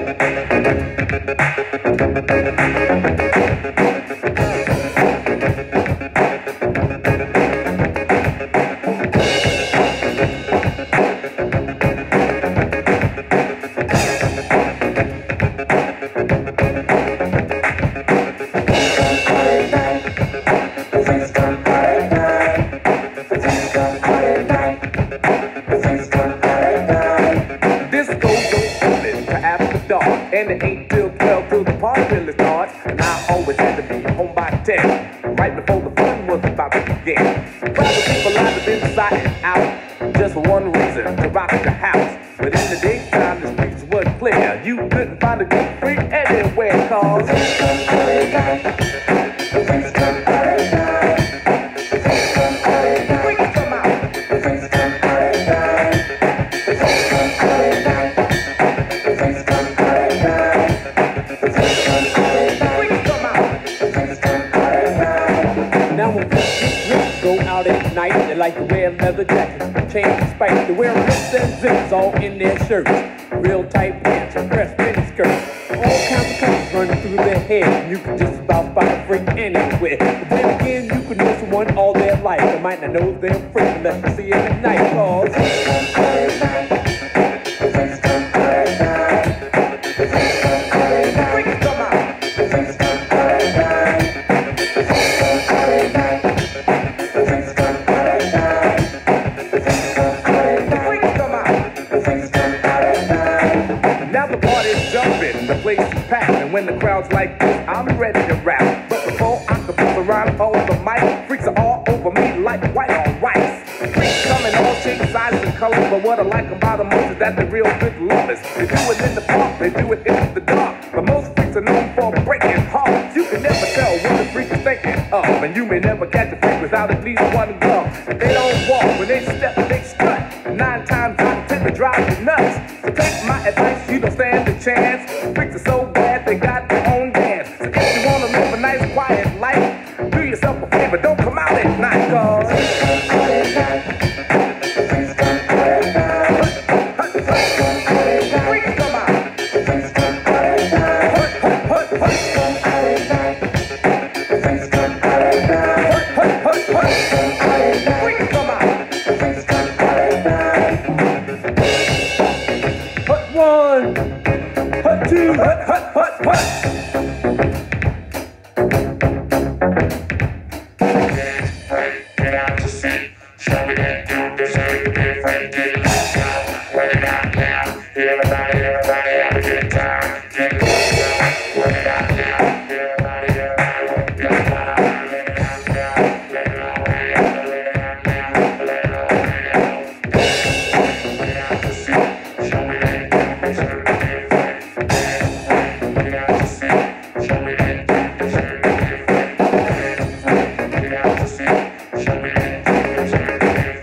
And it ain't till 12 till the party really starts. And I always had to be home by 10, right before the fun was about to begin. Crowds of people lined up inside and out, just for one reason, to rock the house. But in the daytime, the streets were clear. You couldn't find a good freak anywhere, cause they like to wear leather jackets, chains and spikes. They wear rips and zips all in their shirts. Real tight pants and pressed mini skirts. All kinds of colors running through their head. You can just about find a freak anywhere. But then again, you could know someone all their life. They might not know they're a freak unless you see them at night. Cause the place is packed, and when the crowd's like this, I'm ready to rap. But before I can bust around hold the mic, freaks are all over me like white on rice. Freaks come in all shapes, sizes, and colors, but what I like about them most is that they're real good lovers. They do it in the park, they do it in the dark, but most freaks are known for breaking hearts. You can never tell what the freak is thinking of, and you may never catch a freak without at least one glove. They don't walk, when they step, they strut. 9 times out of 10 they drive you nuts. So take my advice, you don't stand a chance. Freaks are so bad, they got their own dance. So if you wanna live a nice, quiet life, do yourself a favor, don't come out at night, cause freaks come out. Freaks come out. Hut 1, hut 2, hut. Get out to sea, show me that you deserve to be afraid. Get lost now, let it out now. Everybody have a good time. Get lost now, let it out now. Everybody have a good time. Let it out now, let it all hang out. Let it out now, let it all hang out. Get out to sea, show me that you deserve to be afraid. Get out to sea, show me that you deserve to be afraid. Get out to sea, show me that you deserve to be afraid.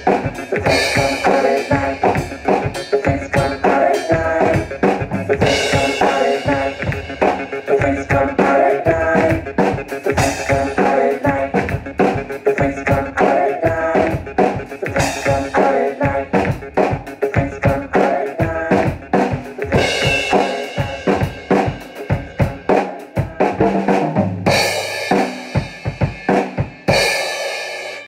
Freaks